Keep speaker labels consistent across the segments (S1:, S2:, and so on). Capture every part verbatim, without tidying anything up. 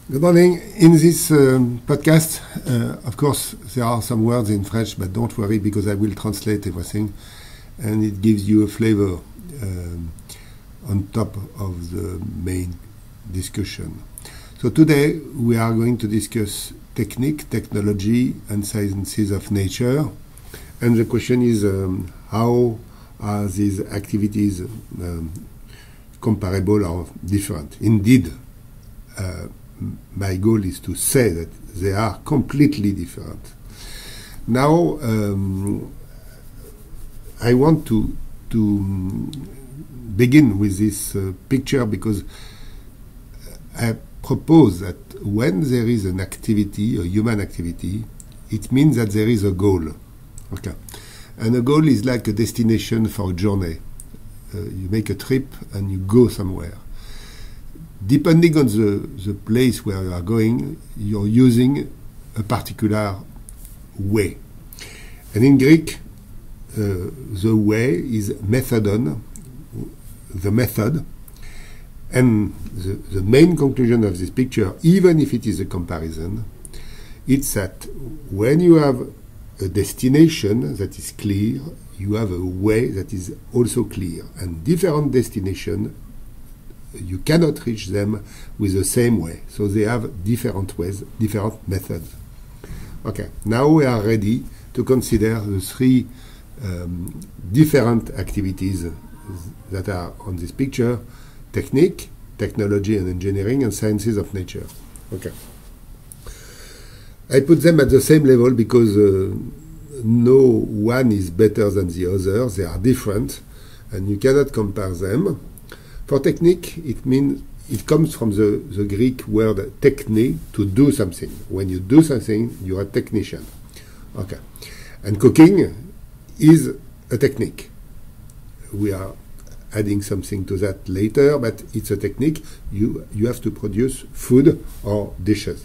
S1: Good morning. In this um, podcast, uh, of course, there are some words in French, but don't worry because I will translate everything, and it gives you a flavor um, on top of the main discussion. So today we are going to discuss technique, technology, and sciences of nature. And the question is, um, how are these activities um, comparable or different? Indeed, uh, my goal is to say that they are completely different. Now, um, I want to to begin with this uh, picture because I propose that when there is an activity, a human activity, it means that there is a goal. Okay, and a goal is like a destination for a journey. Uh, you make a trip and you go somewhere. Depending on the, the place where you are going, you're using a particular way. And in Greek, uh, the way is methodon, the method. And the, the main conclusion of this picture, even if it is a comparison, it's that when you have a destination that is clear, you have a way that is also clear. And different destinations, you cannot reach them with the same way. So they have different ways, different methods. Okay, now we are ready to consider the three um, different activities that are on this picture: technique, technology and engineering, and sciences of nature. Okay. I put them at the same level because uh, no one is better than the other. They are different, and you cannot compare them. For technique, it means it comes from the, the Greek word techne, to do something. When you do something, you're a technician. Okay. And cooking is a technique. We are adding something to that later, but it's a technique. You, you have to produce food or dishes.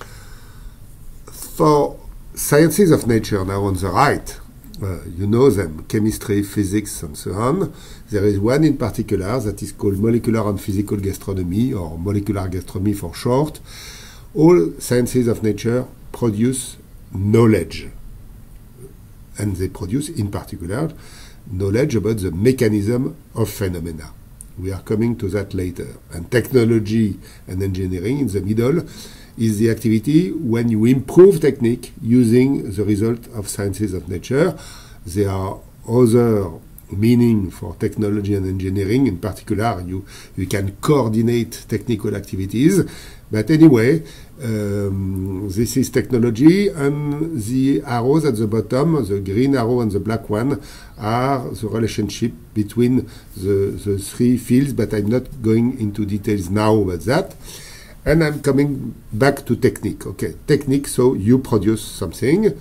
S1: For sciences of nature, now on the right, uh, you know them, chemistry, physics, and so on. There is one in particular that is called molecular and physical gastronomy, or molecular gastronomy for short. All sciences of nature produce knowledge. And they produce, in particular, knowledge about the mechanism of phenomena. We are coming to that later. And technology and engineering in the middle is the activity when you improve technique using the result of sciences of nature. There are other meaning for technology and engineering. In particular, you, you can coordinate technical activities. But anyway, um, this is technology, and the arrows at the bottom, the green arrow and the black one, are the relationship between the, the three fields, but I'm not going into details now about that. And I'm coming back to technique. Okay, technique, so you produce something.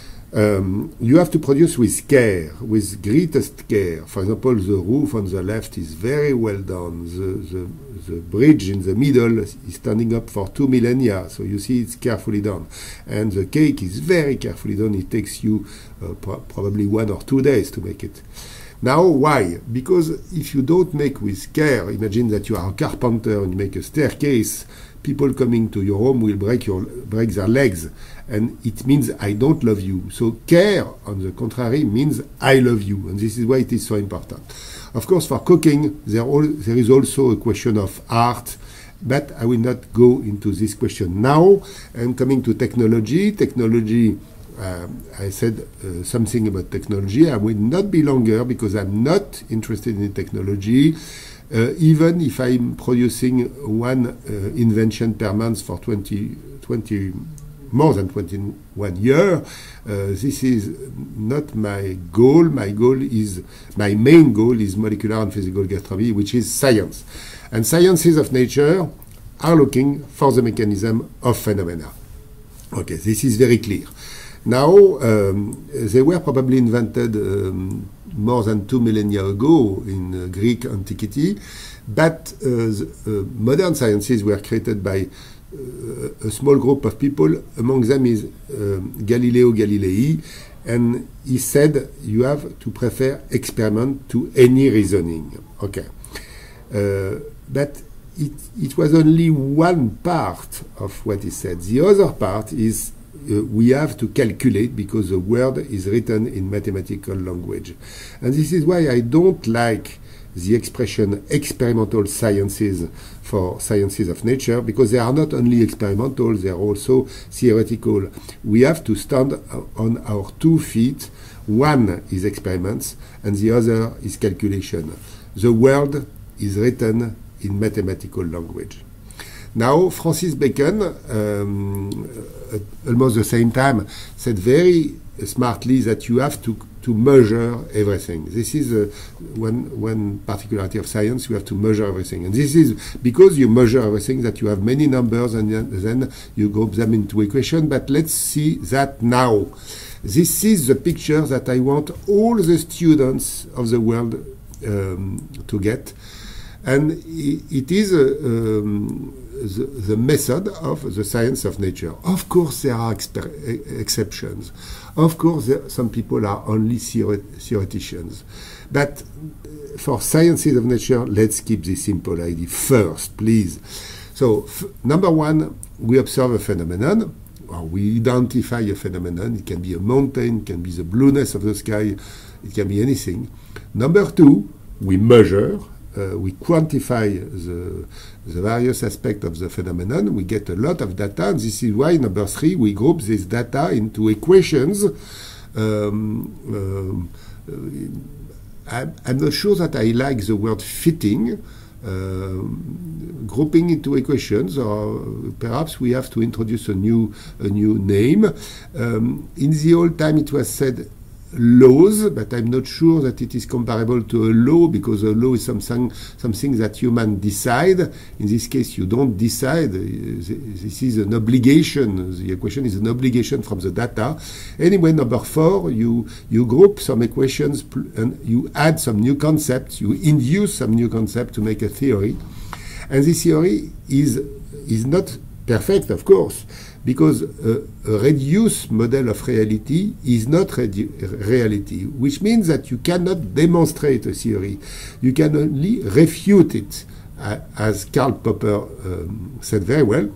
S1: Um, you have to produce with care, with greatest care. For example, the roof on the left is very well done. The, the, the bridge in the middle is standing up for two millennia, so you see it's carefully done. And the cake is very carefully done. It takes you uh, pro probably one or two days to make it. Now, why? Because if you don't make with care, imagine that you are a carpenter and you make a staircase, people coming to your home will break your break their legs, and it means I don't love you. So care, on the contrary, means I love you, and this is why it is so important. Of course, for cooking, there, all, there is also a question of art, but I will not go into this question now. And coming to technology, technology, uh, I said uh, something about technology. I will not be longer because I'm not interested in technology. Uh, even if I'm producing one uh, invention per month for twenty, twenty, more than twenty-one years, uh, this is not my goal. My goal is, my main goal is molecular and physical gastronomy, which is science. And sciences of nature are looking for the mechanism of phenomena. Okay, this is very clear. Now, um, they were probably invented um, more than two millennia ago in uh, Greek antiquity, but uh, the, uh, modern sciences were created by uh, a small group of people. Among them is uh, Galileo Galilei, and he said you have to prefer experiment to any reasoning. Okay, uh, but it, it was only one part of what he said. The other part is uh, we have to calculate because the word is written in mathematical language. And this is why I don't like the expression experimental sciences for sciences of nature, because they are not only experimental, they are also theoretical. We have to stand on our two feet. One is experiments, and the other is calculation. The world is written in mathematical language. Now, Francis Bacon, um, at almost the same time, said very smartly that you have to to measure everything. This is uh, one one particularity of science. You have to measure everything, and this is because you measure everything that you have many numbers, and then you group them into equation. But let's see that now. This is the picture that I want all the students of the world um, to get, and it is a, um, the, the method of the science of nature. Of course, there are exceptions. Of course, there, some people are only theoreticians. But for sciences of nature, let's keep this simple idea first, please. So, f number one, we observe a phenomenon, or we identify a phenomenon. It can be a mountain, it can be the blueness of the sky, it can be anything. Number two, we measure. Uh, we quantify the, the various aspects of the phenomenon. We get a lot of data, and this is why, number three, we group this data into equations. Um, um, uh, I'm, I'm not sure that I like the word fitting, uh, grouping into equations, or perhaps we have to introduce a new, a new name. Um, in the old time, it was said laws, but I'm not sure that it is comparable to a law, because a law is something, something that humans decide. In this case, you don't decide. This is an obligation. The equation is an obligation from the data. Anyway, number four, you, you group some equations and you add some new concepts. You induce some new concept to make a theory. And this theory is, is not perfect, of course, because a, a reduced model of reality is not reality, which means that you cannot demonstrate a theory. You can only refute it, uh, as Karl Popper um, said very well,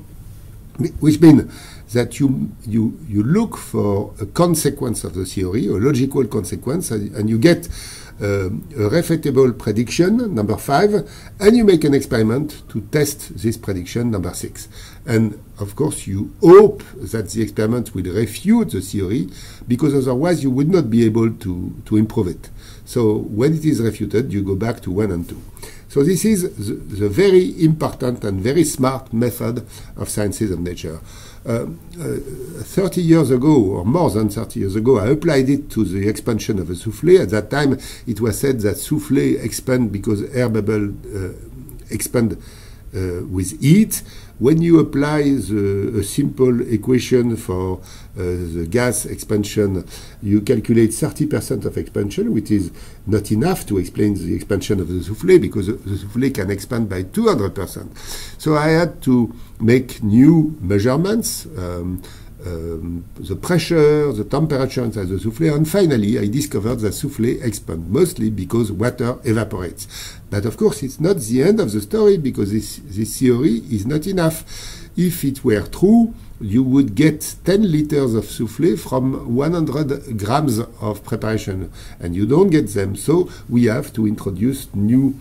S1: which means that you, you, you look for a consequence of the theory, a logical consequence, and, and you get Uh, a refutable prediction, number five, and you make an experiment to test this prediction, number six. And of course, you hope that the experiment will refute the theory, because otherwise you would not be able to, to improve it. So when it is refuted, you go back to one and two. So this is the, the very important and very smart method of sciences of nature. Uh, uh, thirty years ago, or more than thirty years ago, I applied it to the expansion of a souffle. At that time, it was said that souffle expand because air bubble uh, expand uh, with heat. When you apply the, a simple equation for uh, the gas expansion, you calculate thirty percent of expansion, which is not enough to explain the expansion of the souffle, because the souffle can expand by two hundred percent. So I had to make new measurements, um, um, the pressure, the temperature inside the souffle, and finally I discovered that souffle expands mostly because water evaporates. But of course it's not the end of the story, because this, this theory is not enough. If it were true, you would get ten liters of souffle from one hundred grams of preparation, and you don't get them. So we have to introduce new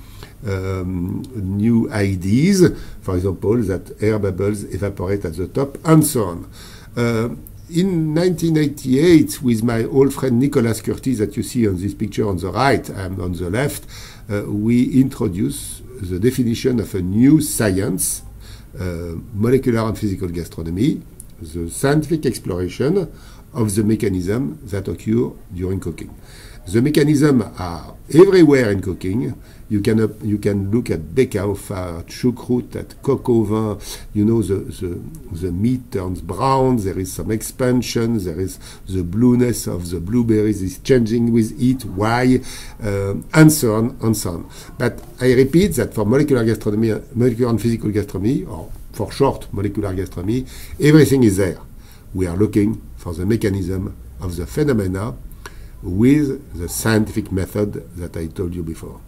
S1: Um, new ideas, for example, that air bubbles evaporate at the top, and so on. Uh, in nineteen eighty-eight, with my old friend Nicolas Curtis, that you see on this picture on the right and on the left, uh, we introduced the definition of a new science, uh, molecular and physical gastronomy, the scientific exploration of the mechanism that occur during cooking. The mechanisms are everywhere in cooking. You can uh, you can look at Bekaofa, at choucroute, at coq au vin. You know, the, the the meat turns brown. There is some expansion. There is the blueness of the blueberries is changing with heat. Why? Uh, and so on and so on. But I repeat that for molecular gastronomy, molecular and physical gastronomy, or for short, molecular gastronomy, everything is there. We are looking for the mechanism of the phenomena with the scientific method that I told you before.